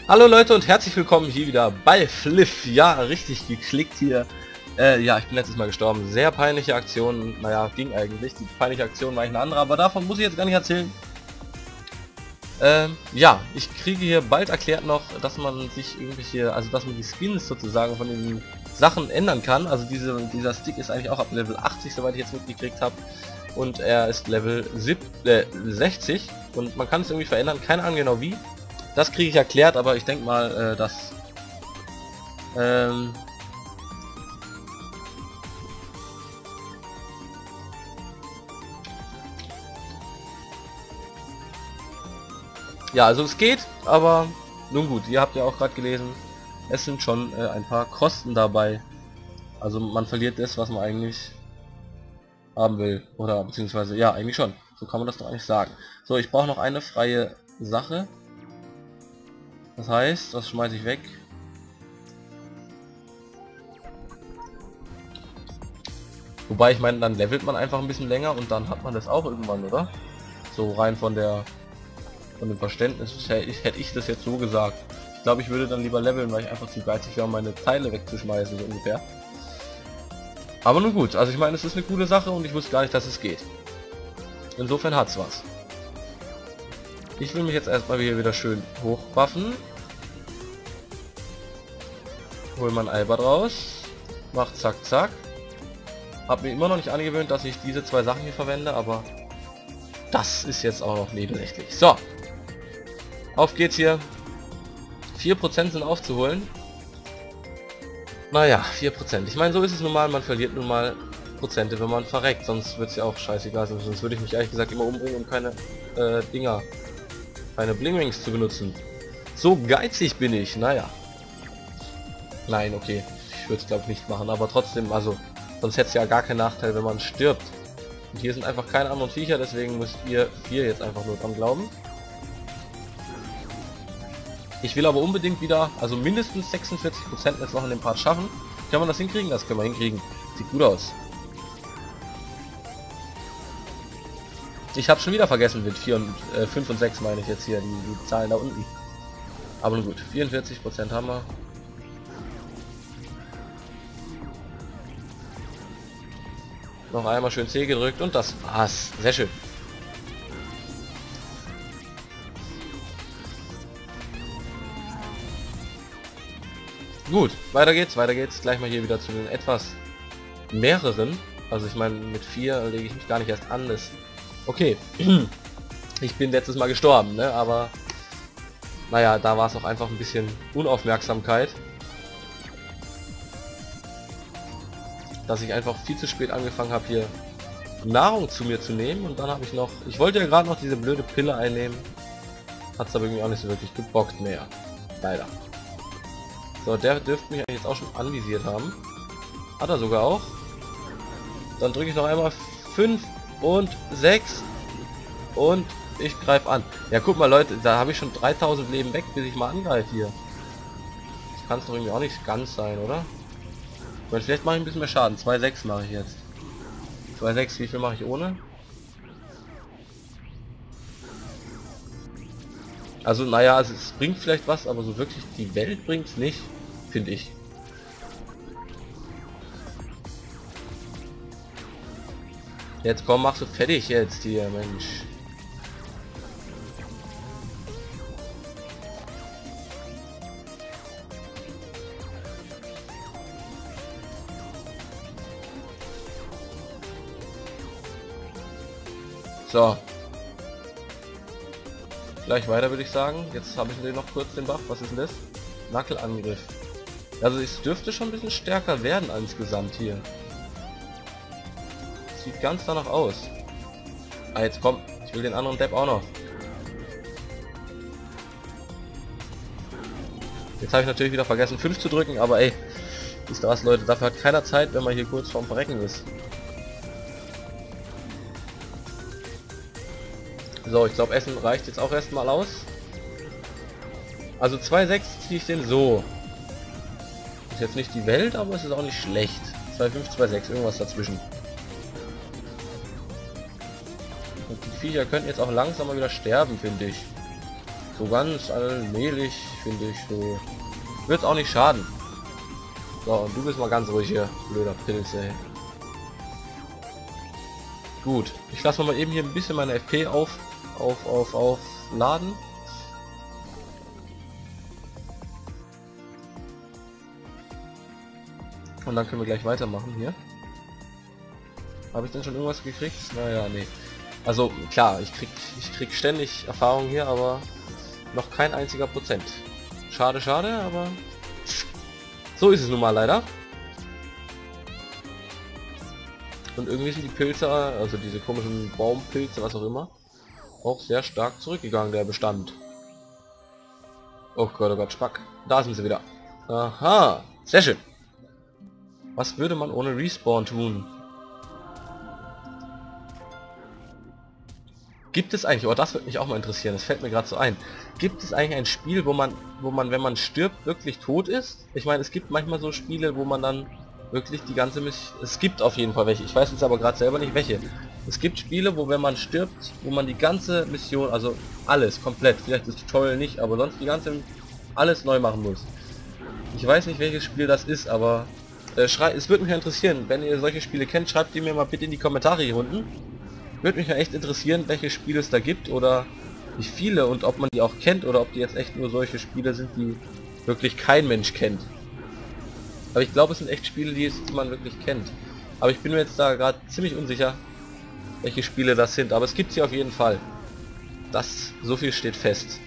Hallo Leute und herzlich willkommen hier wieder bei Fliff. Ja, richtig geklickt hier. Ja, ich bin letztes Mal gestorben. Sehr peinliche Aktion. Naja, ging eigentlich. Die peinliche Aktion war eine andere, aber davon muss ich jetzt gar nicht erzählen. Ja, ich kriege hier bald erklärt noch, dass man sich irgendwelche, also dass man die Skins sozusagen von den Sachen ändern kann. Also dieser Stick ist eigentlich auch ab Level 80, soweit ich jetzt mitgekriegt habe. Und er ist Level 60 und man kann es irgendwie verändern. Keine Ahnung genau wie. Das kriege ich erklärt, aber ich denke mal, dass ja, also es geht, aber nun gut, ihr habt ja auch gerade gelesen, es sind schon ein paar Kosten dabei. Also man verliert das, was man eigentlich haben will, oder beziehungsweise ja, eigentlich schon. So kann man das doch eigentlich sagen. So, ich brauche noch eine freie Sache. Das heißt, das schmeiße ich weg. Wobei ich meine, dann levelt man einfach ein bisschen länger und dann hat man das auch irgendwann, oder? So rein von dem Verständnis hätte ich das jetzt so gesagt. Ich glaube, ich würde dann lieber leveln, weil ich einfach zu geizig wäre, um meine Teile wegzuschmeißen, so ungefähr. Aber nun gut, also ich meine, es ist eine coole Sache und ich wusste gar nicht, dass es geht. Insofern hat's was. Ich will mich jetzt erstmal hier wieder schön hochwaffen. Hol mein Albert raus. Mach zack zack. Hab mir immer noch nicht angewöhnt, dass ich diese zwei Sachen hier verwende, aber das ist jetzt auch noch nebensächlich. So. Auf geht's hier. 4% sind aufzuholen. Naja, 4%. Ich meine, so ist es nun mal. Man verliert nun mal Prozente, wenn man verreckt. Sonst wird es ja auch scheißegal. Sonst würde ich mich ehrlich gesagt immer umbringen, um keine keine Blingrings zu benutzen. So geizig bin ich. Naja. Nein, okay. Ich würde es glaube ich nicht machen. Aber trotzdem, also, sonst hätte es ja gar keinen Nachteil, wenn man stirbt. Und hier sind einfach keine anderen Viecher, deswegen müsst ihr 4 jetzt einfach nur dran glauben. Ich will aber unbedingt wieder, also mindestens 46% jetzt noch in dem Part schaffen. Kann man das hinkriegen? Das können wir hinkriegen. Sieht gut aus. Ich habe schon wieder vergessen mit 4 und 5 und 6 meine ich jetzt hier, die Zahlen da unten. Aber nun gut, 44% haben wir. Noch einmal schön C gedrückt und das war's. Sehr schön. Gut, weiter geht's. Gleich mal hier wieder zu den etwas mehreren. Also ich meine, mit 4 lege ich mich gar nicht erst an. Das okay. Ich bin letztes Mal gestorben, ne? Aber naja, da war es auch einfach ein bisschen Unaufmerksamkeit. Dass ich einfach viel zu spät angefangen habe, hier Nahrung zu mir zu nehmen. Und dann habe ich noch... Ich wollte ja gerade noch diese blöde Pille einnehmen. Hat es aber irgendwie auch nicht so wirklich gebockt mehr. Leider. So, der dürfte mich jetzt auch schon anvisiert haben. Hat er sogar auch. Dann drücke ich noch einmal 5 und 6 und ich greife an. Ja, guck mal Leute, da habe ich schon 3000 Leben weg, bis ich mal angreife hier. Das kann es doch irgendwie auch nicht ganz sein, oder? Ich meine, vielleicht mache ich ein bisschen mehr Schaden. 2,6 mache ich jetzt. 2,6, wie viel mache ich ohne? Also naja, also es bringt vielleicht was, aber so wirklich die Welt bringt es nicht, finde ich. Jetzt komm, machst du fertig jetzt hier, Mensch. So. Gleich weiter würde ich sagen. Jetzt habe ich den noch kurz den Buff. Was ist denn das? Nackelangriff. Also es dürfte schon ein bisschen stärker werden insgesamt hier. Sieht ganz danach aus. Ah, jetzt komm. Ich will den anderen Depp auch noch. Jetzt habe ich natürlich wieder vergessen 5 zu drücken, aber ey. Ist da was, Leute? Dafür hat keiner Zeit, wenn man hier kurz vorm Verrecken ist. So, ich glaube, Essen reicht jetzt auch erstmal aus. Also 2,6 ziehe ich den so. Ist jetzt nicht die Welt, aber es ist auch nicht schlecht. 2,5, 2,6, irgendwas dazwischen. Und die Viecher könnten jetzt auch langsam mal wieder sterben, finde ich. So ganz allmählich, finde ich, so. Wird auch nicht schaden. So, und du bist mal ganz ruhig hier, blöder Pilz, ey. Gut, ich lasse mal eben hier ein bisschen meine FP aufladen. Und dann können wir gleich weitermachen hier. Habe ich denn schon irgendwas gekriegt? Naja, nee. Also klar, ich krieg ständig Erfahrung hier, aber noch kein einziger Prozent. Schade, schade, aber so ist es nun mal leider. Und irgendwie sind die Pilze, also diese komischen Baumpilze, was auch immer, auch sehr stark zurückgegangen, der Bestand. Oh Gott, Spack. Da sind sie wieder. Aha, sehr schön. Was würde man ohne Respawn tun? Gibt es eigentlich, oh das würde mich auch mal interessieren, das fällt mir gerade so ein. Gibt es eigentlich ein Spiel, wo man, wenn man stirbt, wirklich tot ist? Ich meine, es gibt manchmal so Spiele, wo man dann wirklich die ganze Mission... Es gibt auf jeden Fall welche, ich weiß jetzt aber gerade selber nicht welche. Es gibt Spiele, wo wenn man stirbt, wo man die ganze Mission, also alles, komplett, vielleicht das Tutorial nicht, aber sonst die ganze... alles neu machen muss. Ich weiß nicht, welches Spiel das ist, aber... es würde mich interessieren, wenn ihr solche Spiele kennt, schreibt die mir mal bitte in die Kommentare hier unten. Würde mich ja echt interessieren, welche Spiele es da gibt oder wie viele und ob man die auch kennt oder ob die jetzt echt nur solche Spiele sind, die wirklich kein Mensch kennt. Aber ich glaube, es sind echt Spiele, die man wirklich kennt. Aber ich bin mir jetzt da gerade ziemlich unsicher, welche Spiele das sind. Aber es gibt sie auf jeden Fall. Das, so viel steht fest.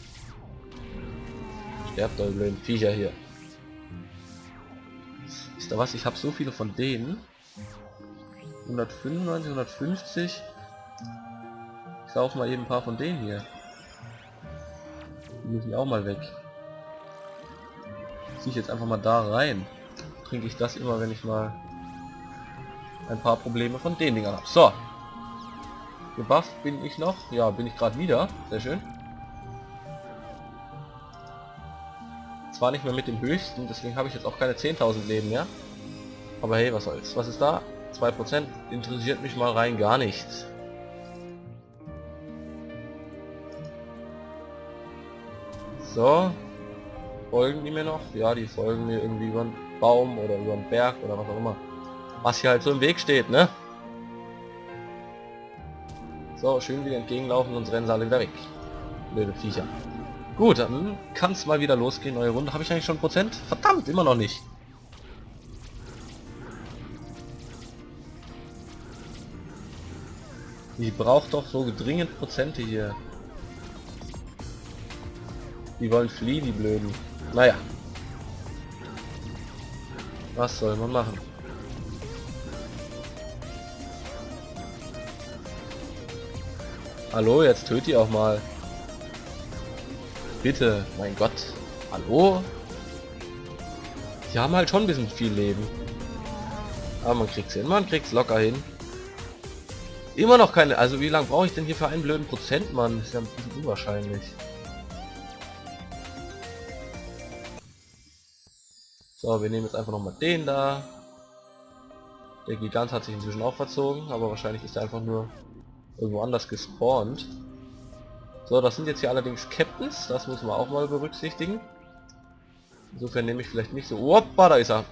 Sterbt eure blöden Viecher hier. Ist da was? Ich habe so viele von denen. 195, 150. Ich laufe mal eben ein paar von denen hier. Die müssen auch mal weg. Ziehe ich jetzt einfach mal da rein. Trinke ich das immer, wenn ich mal ein paar Probleme von den Dingern habe. So. Gebufft bin ich noch. Ja, bin ich gerade wieder. Sehr schön. Zwar nicht mehr mit dem höchsten, deswegen habe ich jetzt auch keine 10.000 Leben mehr. Aber hey, was soll's. Was ist da? 2% interessiert mich mal rein gar nichts. So. Folgen die mir noch? Ja, die folgen mir irgendwie über einen Baum oder über einen Berg oder was auch immer. Was hier halt so im Weg steht, ne? So, schön wieder entgegenlaufen, sonst rennen sie alle wieder weg. Blöde Viecher. Gut, dann kann es mal wieder losgehen. Neue Runde. Habe ich eigentlich schon Prozent? Verdammt, immer noch nicht. Die braucht doch so dringend Prozente hier. Die wollen fliehen, die Blöden. Naja. Was soll man machen? Hallo, jetzt töt die auch mal. Bitte, mein Gott. Hallo? Die haben halt schon ein bisschen viel Leben. Aber man kriegt's hin, man kriegt's locker hin. Immer noch keine, also wie lange brauche ich denn hier für einen blöden Prozent, Mann? Das ist ja ein bisschen unwahrscheinlich. So, wir nehmen jetzt einfach noch mal den da. Der Gigant hat sich inzwischen auch verzogen, aber wahrscheinlich ist er einfach nur irgendwo anders gespawnt. So, das sind jetzt hier allerdings Captains, das muss man auch mal berücksichtigen. Insofern nehme ich vielleicht nicht so... Oppa, da ist er.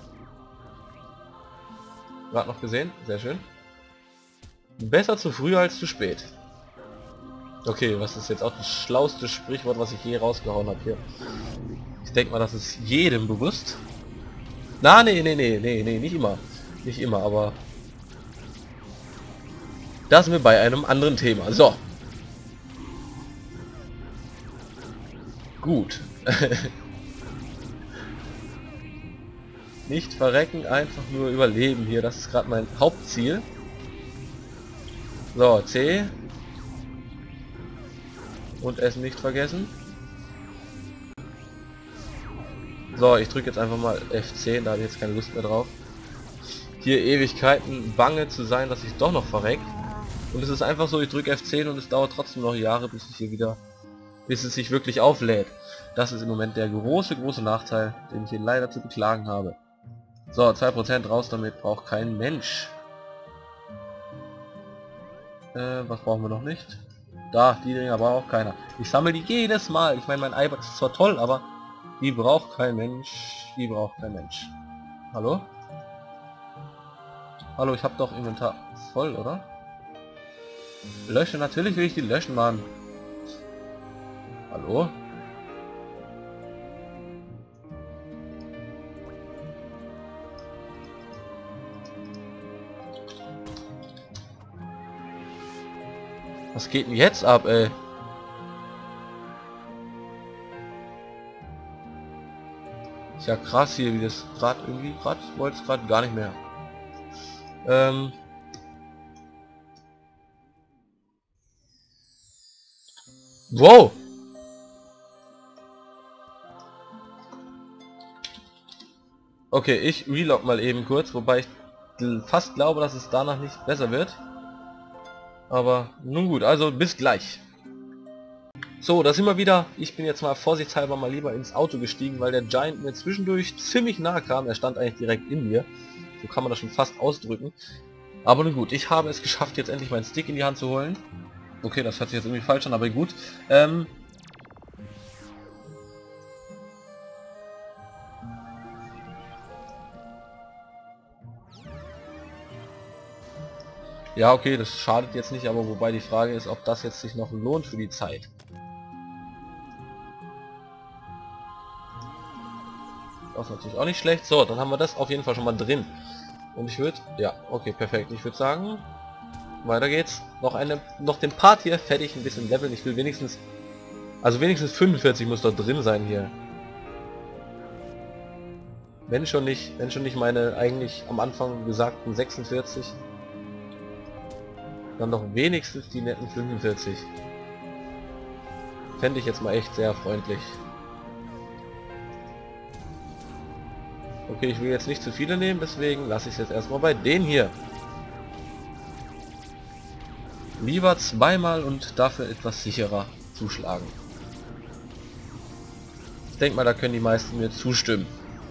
Gerade noch gesehen, sehr schön. Besser zu früh als zu spät. Okay, was ist jetzt auch das schlauste Sprichwort, was ich je rausgehauen habe hier. Ich denke mal, das ist jedem bewusst. Na, nee, nicht immer. Nicht immer, aber... Das sind wir bei einem anderen Thema. So. Gut. Nicht verrecken, einfach nur überleben hier. Das ist gerade mein Hauptziel. So, C. Und Essen nicht vergessen. So, ich drücke jetzt einfach mal F10, da habe ich jetzt keine Lust mehr drauf. Hier Ewigkeiten bange zu sein, dass ich doch noch verreck. Und es ist einfach so, ich drücke F10 und es dauert trotzdem noch Jahre, bis ich hier wieder, bis es sich wirklich auflädt. Das ist im Moment der große Nachteil, den ich hier leider zu beklagen habe. So, 2% raus damit, braucht kein Mensch. Was brauchen wir noch nicht? Da, die Dinger braucht auch keiner. Ich sammle die jedes Mal. Ich meine, mein Eiweiß ist zwar toll, aber die braucht kein Mensch. Die braucht kein Mensch. Hallo? Hallo, ich habe doch Inventar voll, oder? Löschen, natürlich will ich die löschen, Mann. Hallo? Was geht denn jetzt ab, ey? Ist ja krass hier, wie das gerade irgendwie gerade wollte es gerade gar nicht mehr. Wow! Okay, ich relog mal eben kurz, wobei ich fast glaube, dass es danach nicht besser wird. Aber nun gut, also bis gleich. So, da sind wir wieder. Ich bin jetzt mal vorsichtshalber mal lieber ins Auto gestiegen, weil der Giant mir zwischendurch ziemlich nahe kam. Er stand eigentlich direkt in mir. So kann man das schon fast ausdrücken. Aber nun gut, ich habe es geschafft, jetzt endlich meinen Stick in die Hand zu holen. Okay, das hört sich jetzt irgendwie falsch an, aber gut. Ja, okay, das schadet jetzt nicht, aber wobei die Frage ist, ob das jetzt sich noch lohnt für die Zeit. Das ist natürlich auch nicht schlecht. So, dann haben wir das auf jeden Fall schon mal drin. Und ich würde, ja, okay, perfekt. Ich würde sagen, weiter geht's. Noch den Part hier fertig, ein bisschen leveln. Ich will wenigstens, also wenigstens 45 muss dort drin sein hier. Wenn schon nicht meine eigentlich am Anfang gesagten 46. Dann doch wenigstens die netten 45. Fände ich jetzt mal echt sehr freundlich. Okay, ich will jetzt nicht zu viele nehmen, deswegen lasse ich es jetzt erstmal bei denen hier. Lieber zweimal und dafür etwas sicherer zuschlagen. Ich denke mal, da können die meisten mir zustimmen.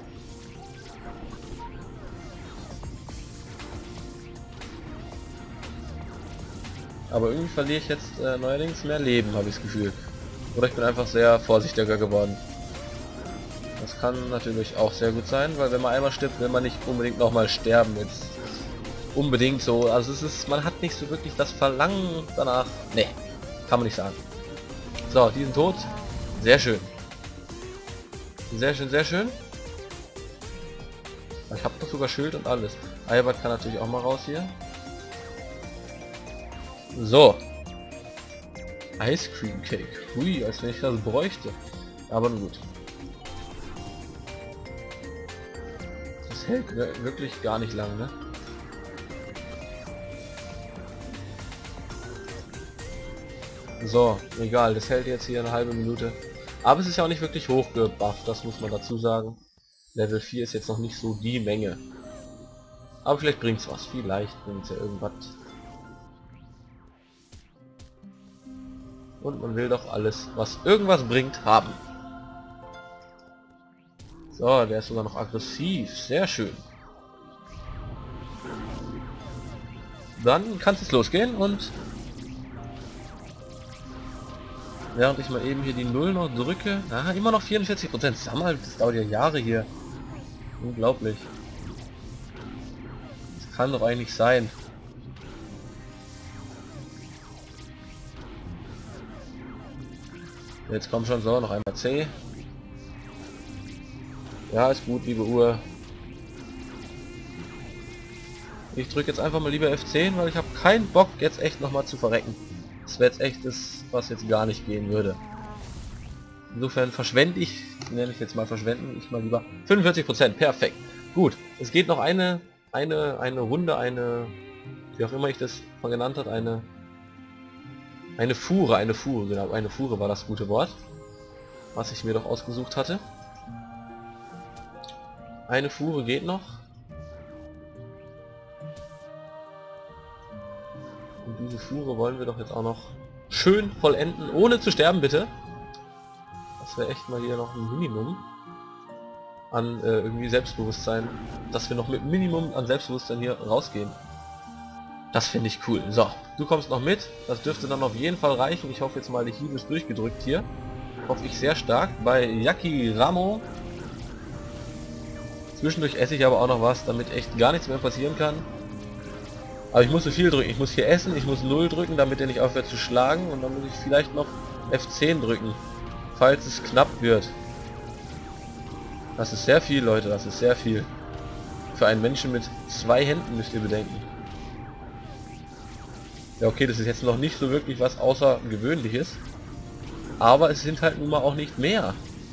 Aber irgendwie verliere ich jetzt neuerdings mehr Leben, habe ich das Gefühl. Oder ich bin einfach sehr vorsichtiger geworden. Das kann natürlich auch sehr gut sein, weil wenn man einmal stirbt, will man nicht unbedingt nochmal sterben. Jetzt unbedingt so. Also es ist, man hat nicht so wirklich das Verlangen danach. Nee, kann man nicht sagen. So, die sind tot. Sehr schön. Sehr schön, sehr schön. Ich habe doch sogar Schild und alles. Albert kann natürlich auch mal raus hier. So. Ice Cream Cake. Hui, als wenn ich das bräuchte. Aber nun gut. Das hält wirklich gar nicht lang, ne? So, egal, das hält jetzt hier eine halbe Minute. Aber es ist ja auch nicht wirklich hochgebufft, das muss man dazu sagen. Level 4 ist jetzt noch nicht so die Menge. Aber vielleicht bringt's was, vielleicht bringt's ja irgendwas. Und man will doch alles, was irgendwas bringt, haben. So, der ist sogar noch aggressiv. Sehr schön. Dann kann es jetzt losgehen und während ich mal eben hier die 0 noch drücke, immer noch 44%. Sag mal, das dauert ja Jahre hier. Unglaublich. Das kann doch eigentlich sein. Jetzt kommt schon so, noch einmal C. Ja, ist gut, liebe Uhr. Ich drücke jetzt einfach mal lieber F10, weil ich habe keinen Bock, jetzt echt nochmal zu verrecken. Das wäre jetzt echt das, was jetzt gar nicht gehen würde. Insofern verschwende ich, nenne ich jetzt mal verschwenden, ich mal lieber 45%. Perfekt. Gut, es geht noch eine Runde, wie auch immer ich das genannt hat, eine Fuhre, genau, eine Fuhre war das gute Wort, was ich mir doch ausgesucht hatte. Eine Fuhre geht noch. Und diese Fuhre wollen wir doch jetzt auch noch schön vollenden, ohne zu sterben, bitte. Das wäre echt mal hier noch ein Minimum an irgendwie Selbstbewusstsein, dass wir noch mit Minimum an Selbstbewusstsein hier rausgehen. Das finde ich cool. So, du kommst noch mit. Das dürfte dann auf jeden Fall reichen. Ich hoffe jetzt mal, die Heal ist durchgedrückt hier. Hoffe ich sehr stark. Bei Jackie Ramo. Zwischendurch esse ich aber auch noch was, damit echt gar nichts mehr passieren kann. Aber ich muss so viel drücken. Ich muss hier essen, ich muss 0 drücken, damit er nicht aufhört zu schlagen. Und dann muss ich vielleicht noch F10 drücken, falls es knapp wird. Das ist sehr viel, Leute. Das ist sehr viel. Für einen Menschen mit 2 Händen müsst ihr bedenken. Ja, okay, das ist jetzt noch nicht so wirklich was Außergewöhnliches. Aber es sind halt nun mal auch nicht mehr.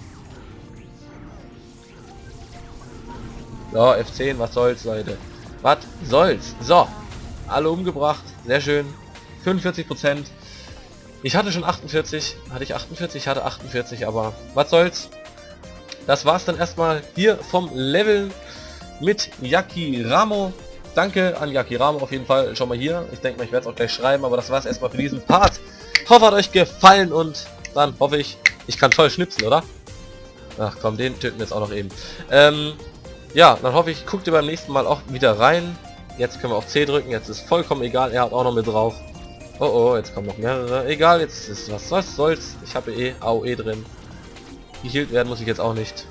Ja, F10, was soll's, Leute. Was soll's? So, alle umgebracht. Sehr schön. 45%. Ich hatte schon 48. Hatte ich 48? Ich hatte 48, aber was soll's. Das war's dann erstmal hier vom Level mit Jackie Ramo. Danke an Jackie Ramo auf jeden Fall schon mal hier. Ich denke mal, ich werde es auch gleich schreiben, aber das war's erstmal für diesen Part. Hoffe, hat euch gefallen und dann hoffe ich, ich kann toll schnipsen, oder? Ach komm, den töten wir jetzt auch noch eben. Ja, dann hoffe ich, guckt ihr beim nächsten Mal auch wieder rein. Jetzt können wir auf C drücken, jetzt ist vollkommen egal, er hat auch noch mit drauf. Oh oh, jetzt kommen noch mehrere. Egal, jetzt ist was soll's. Ich habe eh AOE drin. Geheilt werden muss ich jetzt auch nicht.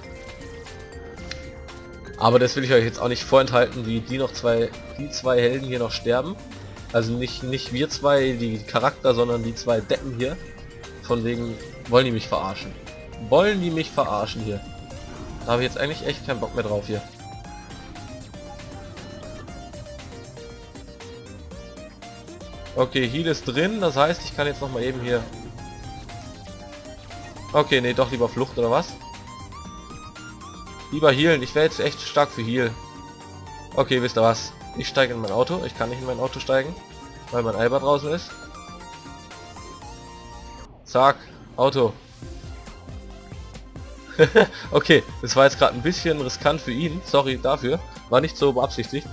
Aber das will ich euch jetzt auch nicht vorenthalten, wie die zwei Helden hier noch sterben. Also nicht wir zwei, die Charakter, sondern die 2 Deppen hier. Von wegen, wollen die mich verarschen. Wollen die mich verarschen hier. Da habe ich jetzt eigentlich echt keinen Bock mehr drauf hier. Okay, Heal ist drin, das heißt, ich kann jetzt noch mal eben hier... Okay, nee, doch lieber Flucht oder was? Lieber healen, ich wäre jetzt echt stark für Heal. Okay, wisst ihr was? Ich steige in mein Auto, ich kann nicht in mein Auto steigen, weil mein Alber draußen ist. Zack, Auto. Okay, das war jetzt gerade ein bisschen riskant für ihn, sorry dafür, war nicht so beabsichtigt.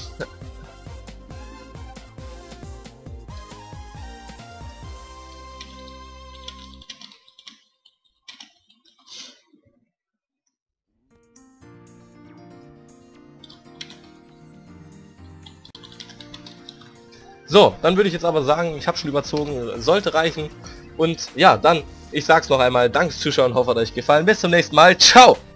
So, dann würde ich jetzt aber sagen, ich habe schon überzogen, sollte reichen. Und ja, dann, ich sag's noch einmal, danke fürs Zuschauen, hoffe, hat euch gefallen. Bis zum nächsten Mal, ciao!